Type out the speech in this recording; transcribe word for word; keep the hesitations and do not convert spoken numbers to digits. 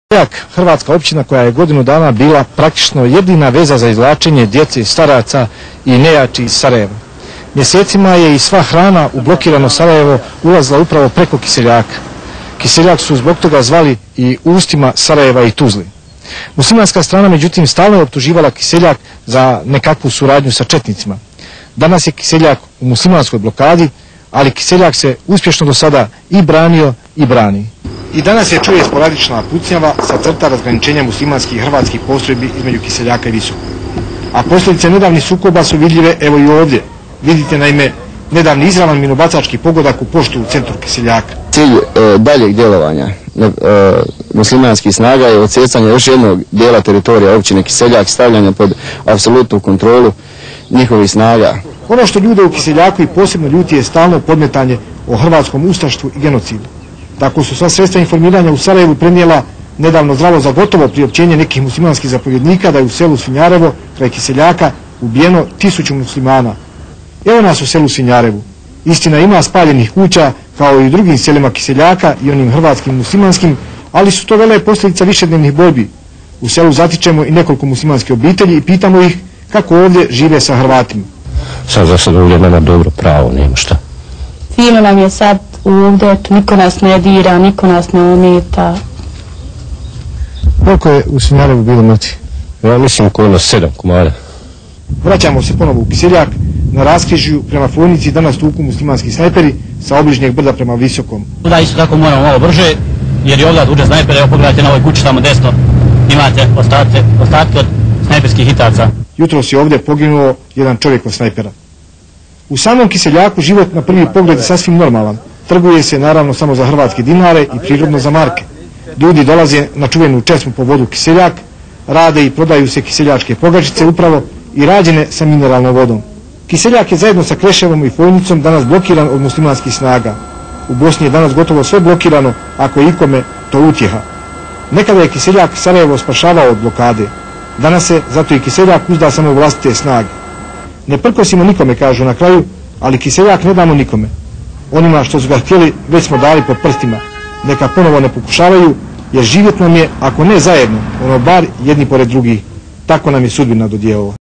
Kiseljak, hrvatska općina koja je godinu dana bila praktično jedina veza za izvlačenje djece, staraca i nejači iz Sarajeva. Mjesecima je i sva hrana u blokirano Sarajevo ulazila upravo preko Kiseljaka. Kiseljak su zbog toga zvali i ustima Sarajeva i Tuzli. Muslimanska strana međutim stalno je optuživala Kiseljak za nekakvu suradnju sa četnicima. Danas je Kiseljak u muslimanskoj blokadi, ali Kiseljak se uspješno do sada i branio i brani. I danas je čuje sporadična pucnjava sa crta razgraničenja muslimanskih i hrvatskih postrojbi između Kiseljaka i Visokog. A posljedice nedavnih sukoba su vidljive evo i ovdje. Vidite naime nedavni izravan minobacački pogodak u poštu u centru Kiseljaka. Cilj e, daljeg djelovanja e, muslimanskih snaga je odsjecanje još jednog dijela teritorija općine Kiseljak, stavljanje pod apsolutnu kontrolu njihovih snaga. Ono što ljude u Kiseljaku i posebno ljuti je stalno podmetanje o hrvatskom ustaštvu i genocidu. Tako su sva sredstva informiranja u Sarajevu prenijela nedavno zdravo za gotovo priopćenje nekih muslimanskih zapovjednika da je u selu Svinjarevo kraj Kiseljaka ubijeno tisuću muslimana. Evo nas u selu Svinjarevu. Istina, ima spaljenih kuća kao i u drugim selima Kiseljaka i onim hrvatskim muslimanskim, ali su to vele posljedica višednevnih borbi. U selu zatičemo i nekoliko muslimanskih obitelji i pitamo ih kako ovdje žive sa Hrvatima. Sad za sad ovdje nema dobro pravo, nema šta. Fino nam je sad ovdje, niko nas ne dira, niko nas ne ometa. Koliko je u Svinjarevu bilo mrtvi? Ja mislim oko sedam komada. Vraćamo se ponovo u Kiseljak. Na raskrižju prema Fojnici danas tuku muslimanski snajperi sa obližnjeg brda prema Visokom. Da, isto tako moramo malo brže, jer je ovdje tuče snajpere. Evo pogledajte na ovoj kući tamo desno, imate ostatke, ostatke od snajperskih hitaca. Jutros je ovdje poginuo jedan čovjek od snajpera. U samom Kiseljaku život na prvi pogled je sasvim normalan. Trguje se naravno samo za hrvatske dinare i prirodno za marke. Ljudi dolaze na čuvenu česmu po vodu Kiseljak, rade i prodaju se kiseljačke pogačice upravo i rađene sa mineralnom vodom. Kiseljak je zajedno sa Kreševom i Fojnicom danas blokiran od muslimanskih snaga. U Bosni je danas gotovo sve blokirano, ako je ikome to utjeha. Nekada je Kiseljak Sarajevo spašavao od blokade. Danas se zato i Kiseljak uzda samo vlastite snage. Ne prkosimo nikome, kažu na kraju, ali Kiseljak ne damo nikome. Onima što su ga htjeli već smo dali po prstima. Neka ponovo ne pokušavaju, jer živjet nam je, ako ne zajedno, ono bar jedni pored drugih. Tako nam je sudbina dodijelila.